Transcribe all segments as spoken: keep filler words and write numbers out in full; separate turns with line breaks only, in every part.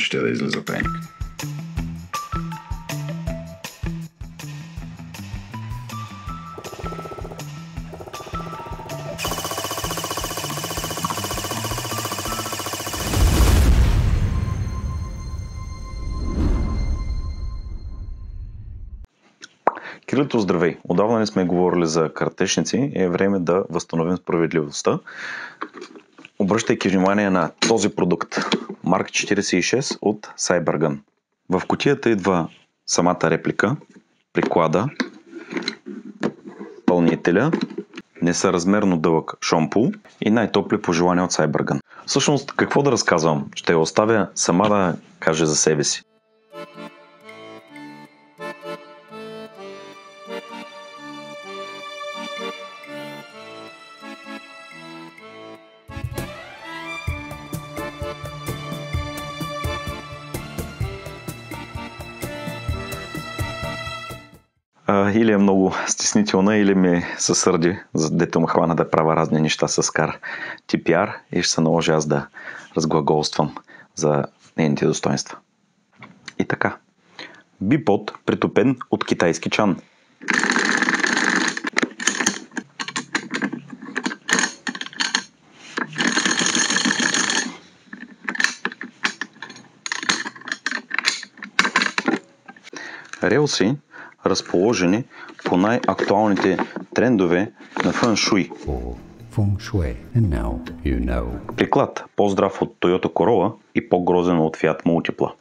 ще да излиза тайник. Кирилито, здравей! Отдавна не сме говорили за картечници и е време да възстановим справедливостта. Обръщайки внимание на този продукт, Марк четирийсет и шест от Cybergun. В кутията идва самата реплика, приклада, пълнителя, несъразмерно дълъг шомпул и най-топли пожелания от Cybergun. Всъщност, какво да разказвам? Ще я оставя сама да каже за себе си. Или е много стеснителна, или ми се сърди, за дето ме хвана да правя разни неща с кар Ти Пи Ар и ще се наложи аз да разглаголствам за нейните достоинства. И така. Бипод, притопен от китайски чан. Релси, разположени по най-актуалните трендове на фъншуй. Приклад, по-здрав от Toyota Corolla и по-грозен от Fiat Multipla.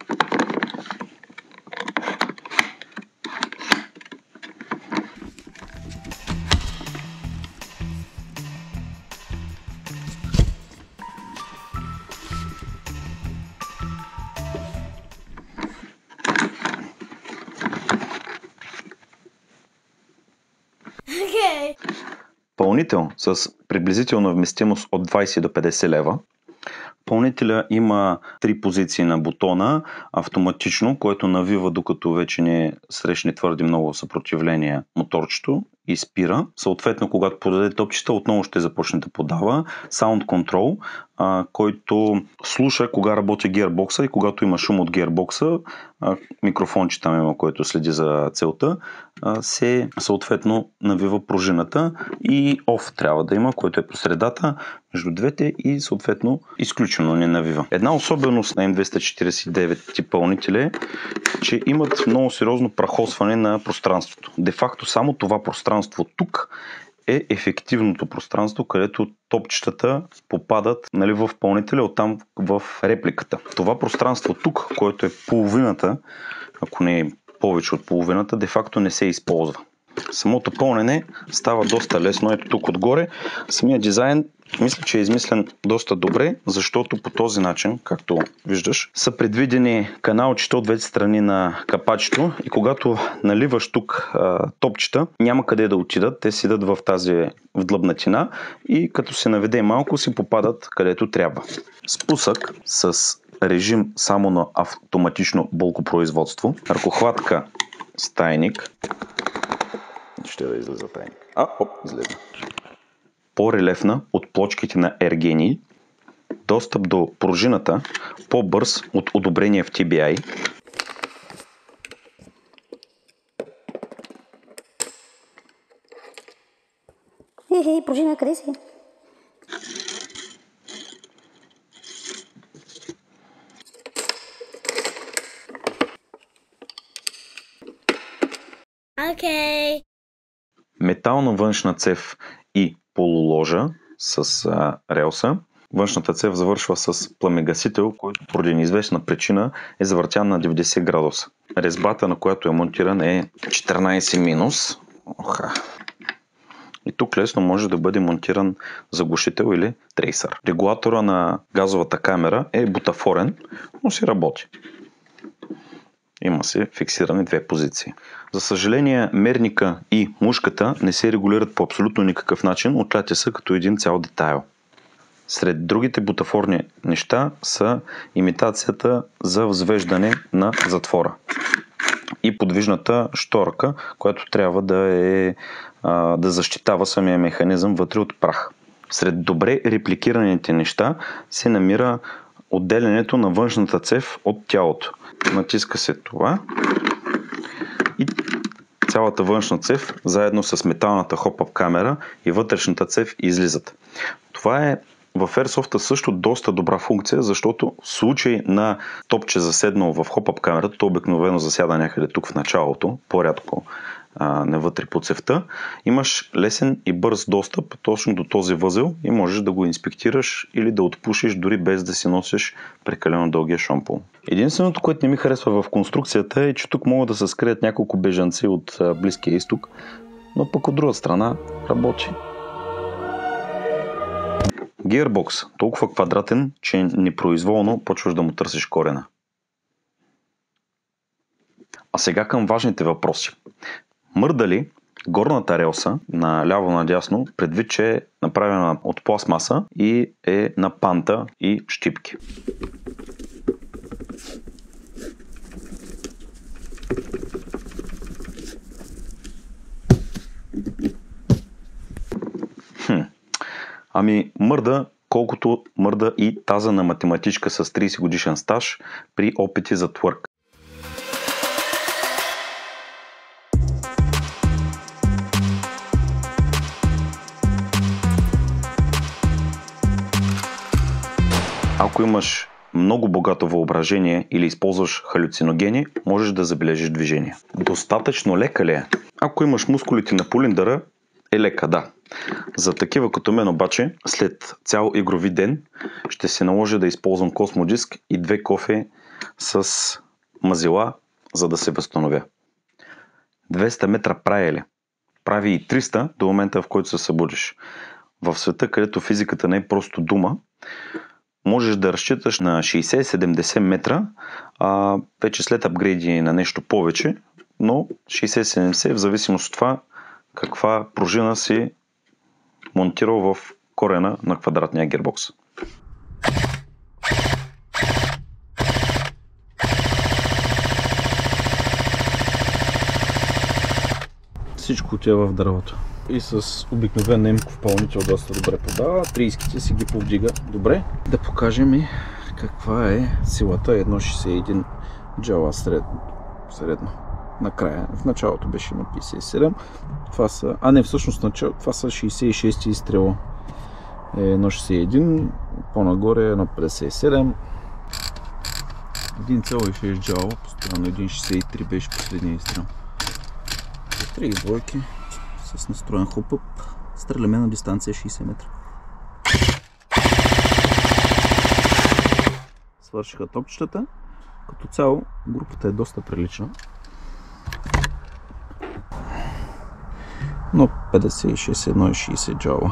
Пълнител с приблизителна вместимост от двайсет до петдесет лева. Пълнителя има три позиции на бутона автоматично, което навива докато вече не срещне твърде много съпротивление моторчето и спира. Съответно, когато подаде топчета, отново ще започне да подава. Sound Control, а, който слуша кога работи гиърбокса и когато има шум от гиърбокса, а, микрофонче там има, който следи за целта, а, се съответно навива пружината и off трябва да има, който е по средата между двете и съответно изключено не навива. Една особеност на М двеста четирийсет и девет тип пълнители е, че имат много сериозно прахосване на пространството. Де факто само това пространство тук е ефективното пространство, където топчетата попадат, нали, в пълнителя, оттам в репликата. Това пространство тук, което е половината, ако не е повече от половината, де факто не се използва. Самото пълнене става доста лесно. Ето тук отгоре. Самия дизайн мисля, че е измислен доста добре, защото по този начин, както виждаш, са предвидени каналчета от двете страни на капачето и когато наливаш тук а, топчета, няма къде да отидат. Те седат в тази вдлъбнатина и като се наведе малко, си попадат където трябва. Спусък с режим само на автоматично болкопроизводство. Ръкохватка с тайник. Ще да излиза тайник. А, оп, излезе. По-релефна от плочките на Ергени. Достъп до пружината, по-бърз от одобрение в Ти Би Ай.
Хей, хей, пружина, къде си?
Окей.
Метална външна цев и полуложа с а, релса. Външната цев завършва с пламегасител, който поради неизвестна причина е завъртян на деветдесет градуса. Резбата, на която е монтиран, е четиринайсет минус. Оха. И тук лесно може да бъде монтиран заглушител или трейсър. Регулатора на газовата камера е бутафорен, но си работи. Има се фиксирани две позиции. За съжаление, мерника и мушката не се регулират по абсолютно никакъв начин, отляти са като един цял детайл. Сред другите бутафорни неща са имитацията за взвеждане на затвора и подвижната шторка, която трябва да, е, да защитава самия механизъм вътре от прах. Сред добре репликираните неща се намира отделянето на външната цев от тялото. Натиска се това и цялата външна цев, заедно с металната хоп-ап камера и вътрешната цев излизат. Това е в Airsoft също доста добра функция, защото в случай на топче заседнало в хоп-ап камерата, то обикновено засяда някъде тук в началото, по-рядко а, не вътре по цевта, имаш лесен и бърз достъп точно до този възел и можеш да го инспектираш или да отпушиш дори без да си носиш прекалено дългия шомпол. Единственото, което не ми харесва в конструкцията е, че тук могат да се скрият няколко бежанци от Близкия изток, но пък от друга страна работи. Гиърбокс, толкова квадратен, че непроизволно почваш да му търсиш корена. А сега към важните въпроси. Мърда ли горната релса на ляво-надясно, предвид, че е направена от пластмаса и е на панта и щипки? Хм. Ами мърда, колкото мърда и таза на математичка с трийсет годишен стаж при опити за твърк. Ако имаш много богато въображение или използваш халюциногени, можеш да забележиш движение. Достатъчно лека ли е? Ако имаш мускулите на полиндъра, е лека, да. За такива като мен обаче, след цял игрови ден, ще се наложи да използвам космодиск и две кофе с мазила, за да се възстановя. двеста метра прави ли? Прави и триста до момента, в който се събудиш. В света, където физиката не е просто дума, можеш да разчиташ на шейсет-седемдесет метра, а вече след апгрейди на нещо повече, но шейсет-седемдесет в зависимост от това каква пружина си монтирал в корена на квадратния гирбокс. Всичко отива в дървото. И с обикновен немков пълнител доста добре подава. трийсетките си ги повдига добре. Да покажем и каква е силата. едно цяло шейсет и един джаула средно. средно. Накрая, в началото беше на петдесет и седем. Това са, а не, всъщност начало, това са шейсет и шест изстрела. едно цяло шейсет и един, по-нагоре е на петдесет и седем. едно цяло и шест джаула, постоянно един цяло шейсет и три беше последния изстрел. Три двойки с настроен хоп-ъп. Стреляме на дистанция шейсет метра. Свършиха топчетата. Като цяло групата е доста прилична. Но петдесет и шест, едно цяло шейсет джаула.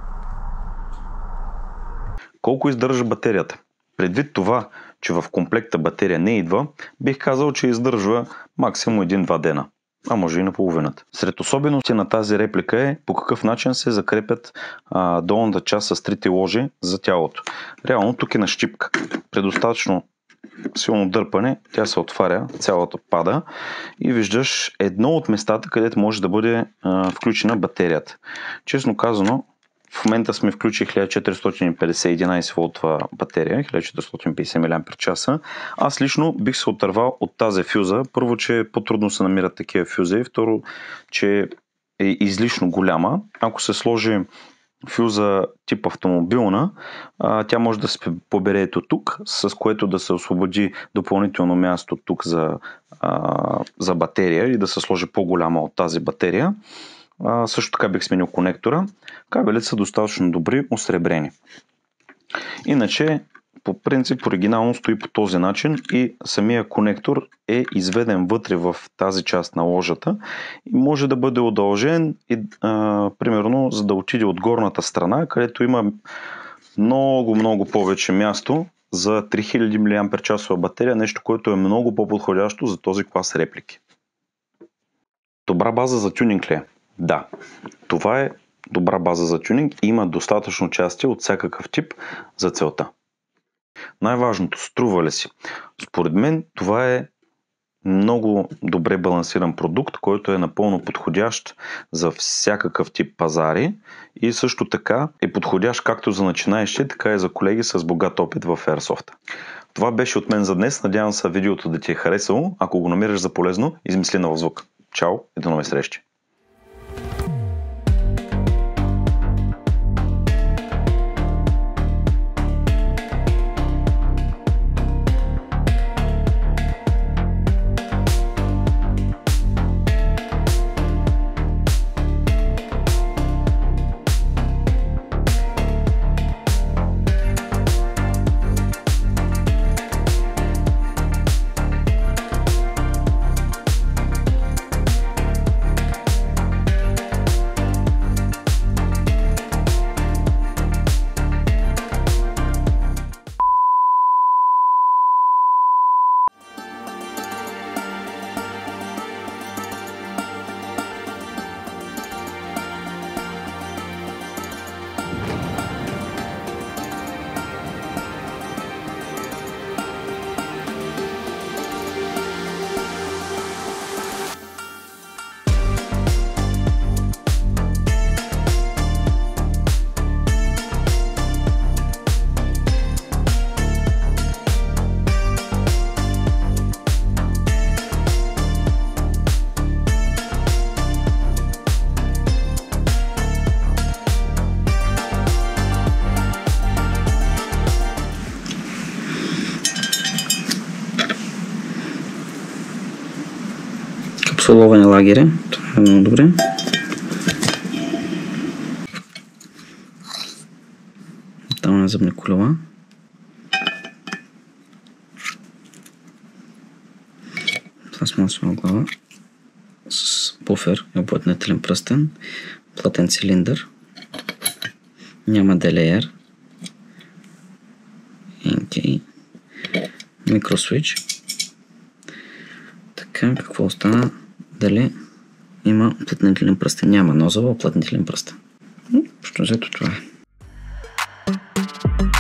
Колко издържа батерията? Предвид това, че в комплекта батерия не идва, бих казал, че издържа максимум един-два дена. А може и на половината. Сред особености на тази реплика е по какъв начин се закрепят а, долната част с трите ложи за тялото. Реално тук е на щипка. При достатъчно силно дърпане тя се отваря, цялата пада и виждаш едно от местата, където може да бъде а, включена батерията. Честно казано, в момента сме включили хиляда четиристотин и петдесет единайсет волтова батерия, хиляда четиристотин и петдесет милиампер-часа. Аз лично бих се отървал от тази фюза. Първо, че по-трудно се намират такива фюзи. Второ, че е излишно голяма. Ако се сложи фюза тип автомобилна, тя може да се побере ето тук, с което да се освободи допълнително място тук за, за батерия и да се сложи по-голяма от тази батерия. А, също така бих сменил конектора. Кабелите са достатъчно добри, осребрени. Иначе, по принцип, оригинално стои по този начин и самия конектор е изведен вътре в тази част на ложата и може да бъде удължен и, а, примерно, за да отиде от горната страна, където има много, много повече място за три хиляди милиампер-часова батерия, нещо, което е много по-подходящо за този клас реплики. Добра база за тюнинг ли е? Да, това е добра база за тюнинг и има достатъчно части от всякакъв тип за целта. Най-важното, струва ли си? Според мен това е много добре балансиран продукт, който е напълно подходящ за всякакъв тип пазари и също така е подходящ както за начинаещи, така и за колеги с богат опит в Airsoft. Това беше от мен за днес. Надявам се видеото да ти е харесало. Ако го намираш за полезно, измисли нов звук. Чао и до нови срещи!
Капсуловане лагери. Това е много добре. Там е зъбни колела. Пластмасова глава с буфер и уплътнителен пръстен. Плътен цилиндър. Няма делеер. Okay. Микросвич. Така, какво остана? Дали има уплътнителен пръстен? Няма нозова уплътнителен пръстен. Що взето това е.